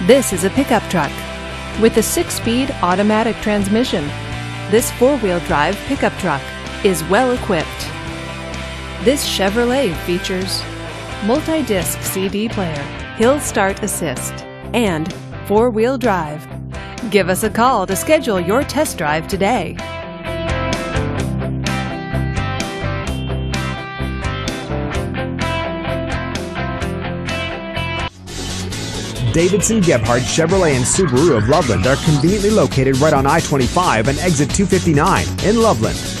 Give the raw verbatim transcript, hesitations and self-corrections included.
This is a pickup truck with a six-speed automatic transmission. This four-wheel drive pickup truck is well equipped. This Chevrolet features multi-disc C D player, hill start assist, and four-wheel drive. Give us a call to schedule your test drive today. Davidson-Gebhardt Chevrolet and Subaru of Loveland are conveniently located right on I twenty-five and exit two fifty-nine in Loveland.